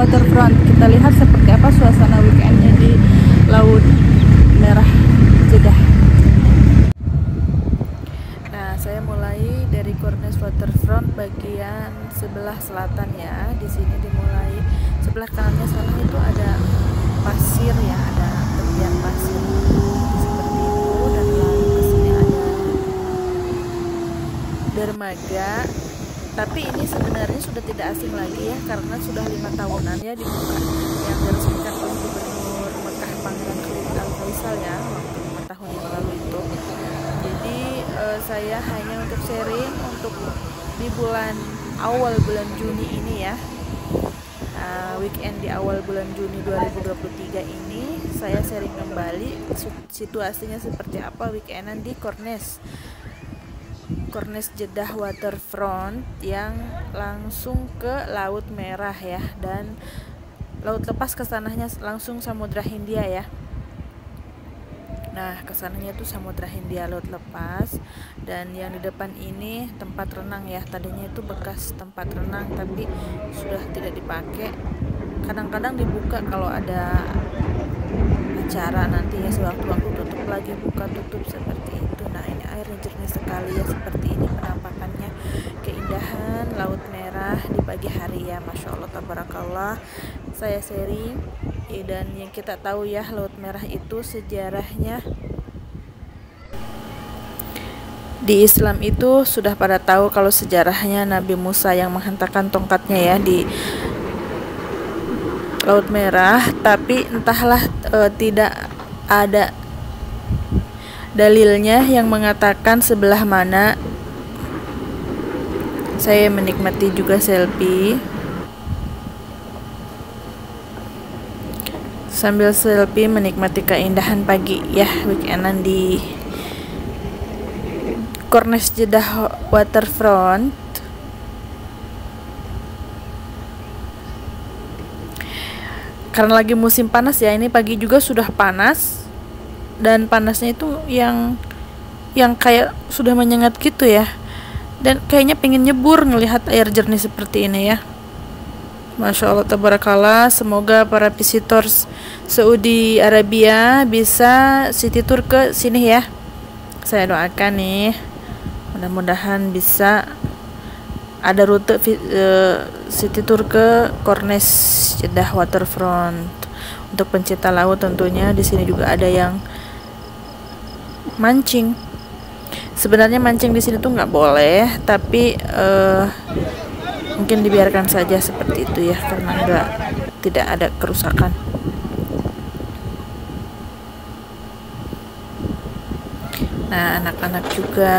Waterfront. Kita lihat seperti apa suasana weekendnya di Laut Merah Jeddah. Nah, saya mulai dari Corniche Waterfront bagian sebelah selatan ya. Di sini dimulai, sebelah kanannya sana itu ada pasir ya, ada tepian pasir seperti itu, dan lalu ke sini ada dermaga. Tapi ini sebenarnya sudah tidak asing lagi ya, karena sudah 5 tahunan ya dibuka, yang diresmikan oleh Gubernur Mekah Pangeran Khalid Al Faisal ya, waktu 5 tahun yang lalu itu. Jadi saya hanya untuk sharing untuk di awal bulan Juni ini ya, weekend di awal bulan Juni 2023 ini saya sharing kembali situasinya seperti apa weekendan di Corniche Jeddah Waterfront yang langsung ke Laut Merah ya, dan laut lepas kesananya langsung Samudra Hindia ya. Nah, kesananya itu Samudra Hindia laut lepas, dan yang di depan ini tempat renang ya. Tadinya itu bekas tempat renang tapi sudah tidak dipakai. Kadang-kadang dibuka kalau ada acara, nanti ya sewaktu-waktu tutup lagi, buka tutup seperti itu. Nah, ini airnya jernih sekali ya, seperti ini penampakannya, keindahan Laut Merah di pagi hari ya, Masya Allah tabarakallah. Saya sharing ya, dan yang kita tahu ya, Laut Merah itu sejarahnya di Islam itu sudah pada tahu kalau sejarahnya Nabi Musa yang menghentakkan tongkatnya ya di Laut Merah, tapi entahlah tidak ada dalilnya yang mengatakan sebelah mana. Saya menikmati juga selfie, sambil selfie menikmati keindahan pagi ya weekendan di Corniche Jeddah Waterfront. Karena lagi musim panas ya, ini pagi juga sudah panas, dan panasnya itu yang kayak sudah menyengat gitu ya, dan kayaknya pengen nyebur ngelihat air jernih seperti ini ya. Masya Allah tabarakallah. Semoga para visitors Saudi Arabia bisa city tour ke sini ya. Saya doakan nih, mudah-mudahan bisa ada rute city tour ke Corniche Jeddah Waterfront. Untuk pencinta laut tentunya di sini juga ada yang mancing. Sebenarnya mancing di sini tuh nggak boleh, tapi mungkin dibiarkan saja seperti itu ya, karena tidak ada kerusakan. Nah, anak-anak juga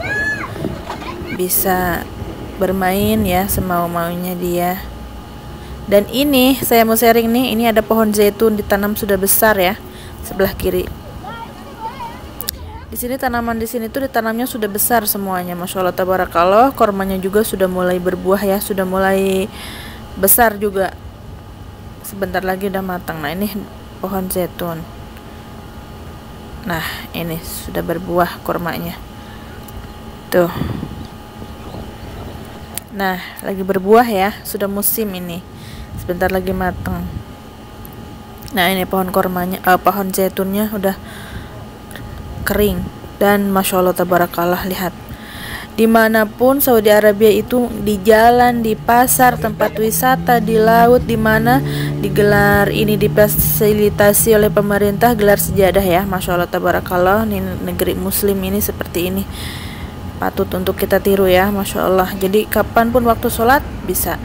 bisa bermain ya semau-maunya dia. Dan ini saya mau sharing nih, ini ada pohon zaitun ditanam sudah besar ya, sebelah kiri. Di sini tanaman di sini tuh ditanamnya sudah besar semuanya, Masya Allah tabarakallah. Kormanya juga sudah mulai berbuah ya, sudah mulai besar juga. Sebentar lagi udah matang. Nah, ini pohon zaitun. Nah, ini sudah berbuah kormanya. Tuh. Nah, lagi berbuah ya, sudah musim ini. Sebentar lagi matang. Nah, ini pohon kormanya, pohon zaitunnya udah kering, dan Masya Allah tabarakallah. Lihat, dimanapun Saudi Arabia itu, di jalan, di pasar, tempat wisata, di laut, dimana digelar ini, difasilitasi oleh pemerintah gelar sejadah ya. Masya Allah tabarakallah. Ini negeri muslim ini seperti ini, patut untuk kita tiru ya, Masya Allah. Jadi kapanpun waktu sholat bisa.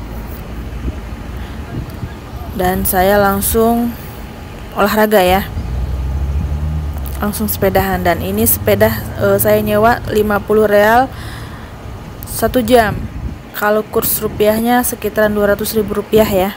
Dan saya langsung olahraga ya, langsung sepedahan. Dan ini sepeda saya nyewa 50 real 1 jam. Kalau kurs rupiahnya sekitaran 200.000 rupiah ya.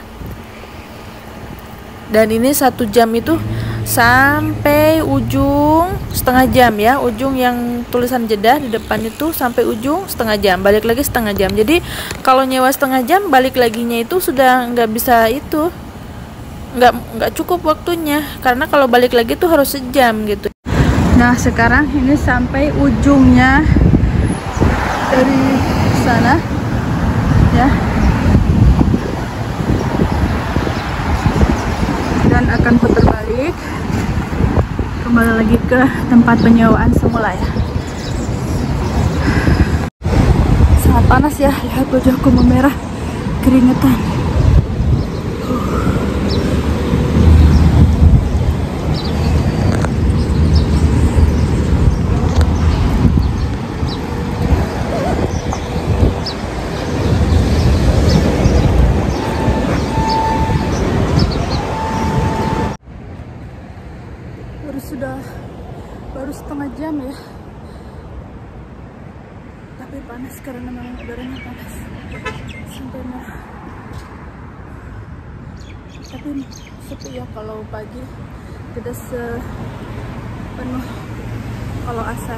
Dan ini 1 jam itu sampai ujung setengah jam ya, ujung yang tulisan Jeddah di depan itu sampai ujung setengah jam, balik lagi setengah jam. Jadi kalau nyewa setengah jam, balik laginya itu sudah nggak bisa, itu nggak cukup waktunya, karena kalau balik lagi tuh harus sejam gitu. Nah, sekarang ini sampai ujungnya dari sana ya. akan putar balik kembali lagi ke tempat penyewaan semula ya. Sangat panas ya, lihat wajahku memerah keringetan. Baru setengah jam ya, tapi panas karena memang udaranya panas sampai merah. Tapi sepi ya kalau pagi, tidak sepenuh kalau asar.